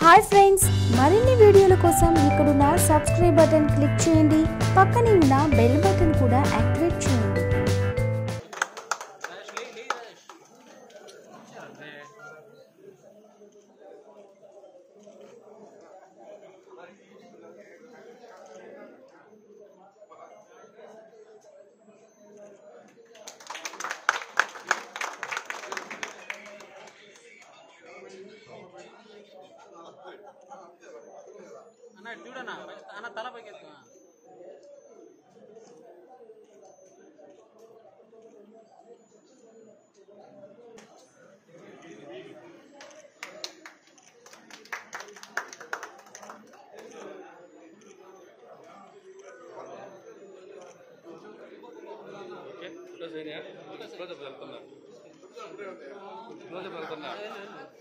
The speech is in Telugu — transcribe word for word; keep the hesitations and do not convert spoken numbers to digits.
హాయ్ ఫ్రెండ్స్, మరిన్ని వీడియోల కోసం ఇక్కడున్న సబ్స్క్రైబ్ బటన్ క్లిక్ చేయండి. పక్కనే ఉన్న బెల్ బటన్ కూడా యాక్టివేట్ చేయండి. అన్న చూడన్నా అన్న తల పైకి ఎత్తు. క్లోజ్ అయినా క్లోజ్ వెళ్తున్నా క్లోజ్ వెళ్తున్నా